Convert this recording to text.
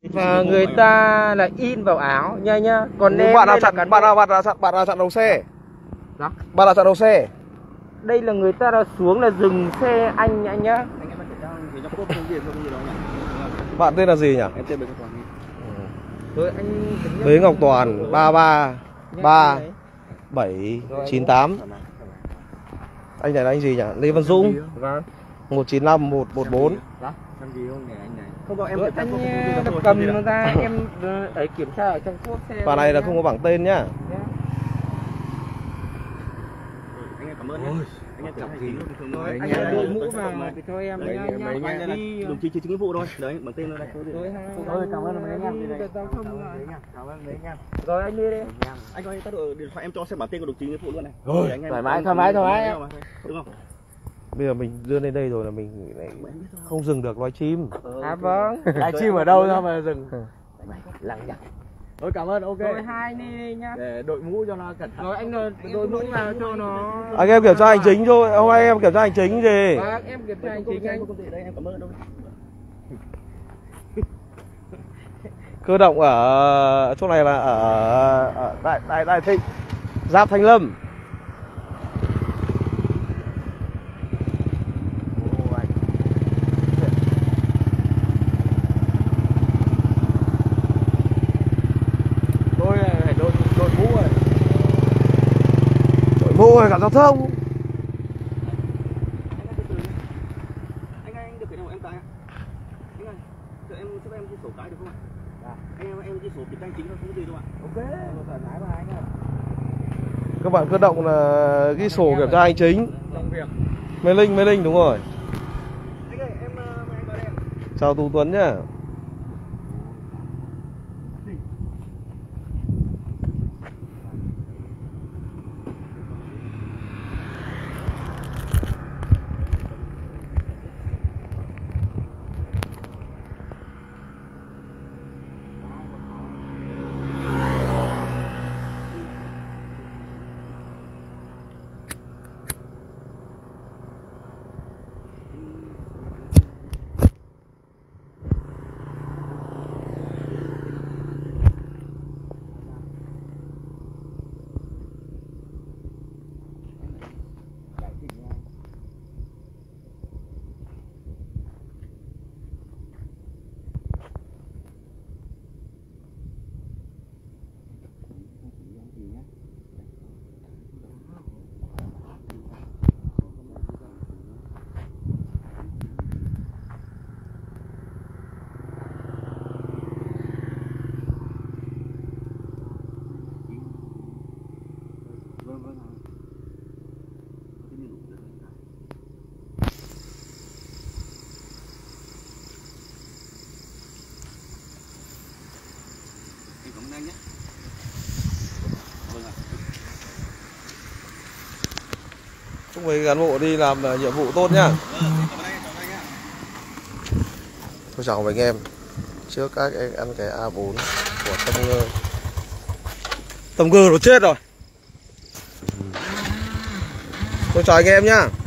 Và người ta là in vào áo nha nhá. Còn em bạn nào chặn đầu xe? Đó. Bạn nào chặn đầu xe? Đây là người ta đã xuống là dừng xe anh nhá. Anh em phải cho người trong cốt không gì đâu nhỉ? Bạn tên là gì nhỉ? Em tên Bế Ngọc Toàn. Rồi anh Bế Ngọc Toàn 333 798. Anh này là anh gì nhỉ? Lê Văn Dũng. Vâng. 195 114. Đó. Làm gì không để anh này? Không có em Rồi anh cầm nó ra em ấy kiểm tra ở trong cốp xe. Và này là không có bảng tên nhá. Anh em cảm ơn nhé. Anh em chào gì? Rồi anh em đội mũ vào cho em nhá. Anh là đồng chí chính nghĩa vụ thôi. Đấy, bằng tên nó đây. Rồi cảm ơn mấy anh em. Cảm ơn mấy anh em. Rồi anh đi đi. Anh ơi, tắt điện thoại em cho xem bản tên của đồng chí nghĩa vụ luôn này. Rồi, thoải mái. Đúng không? bây giờ mình đưa lên đây rồi là mình lại không dừng được livestream. À vâng. Livestream ở đâu ra mà dừng? Lằng nhằng. Thôi cảm ơn, ok. Rồi hai đi nhá. Để đội mũ cho nó cẩn thận. Rồi anh đội mũ vào cho nó. Anh em kiểm tra hành chính thôi, hôm nay em kiểm tra hành chính gì? Vâng, em kiểm tra hành chính anh. Đây em cảm ơn đâu. Cơ động ở chỗ này là ở Đại Thịnh, giáp Thanh Lâm. Đội mũ rồi. Đội mũ rồi, cả giao thông. Anh được cái nào em cái ạ? Anh ơi, cho em giúp em ghi sổ cái được không ạ? Em ghi sổ kiểm tra chính thôi, không có gì đâu ạ. Ok, thoải mái mà anh ạ. Các bạn cơ động là ghi sổ kiểm tra hành chính. Trong việc. Mê Linh đúng rồi. Anh ơi, em mời anh vào đây. Chào Tú Tuấn nhá. Cảm ơn anh nhé. Vâng ạ. Chúc mấy cán bộ đi làm nhiệm vụ tốt nhá. Cảm ơn anh, chào anh nhé. Tôi chào mấy anh em. Trước các anh ăn cái A4 của Tâm Ngơ. Tâm Ngơ nó chết rồi. Tôi chào anh em nhá.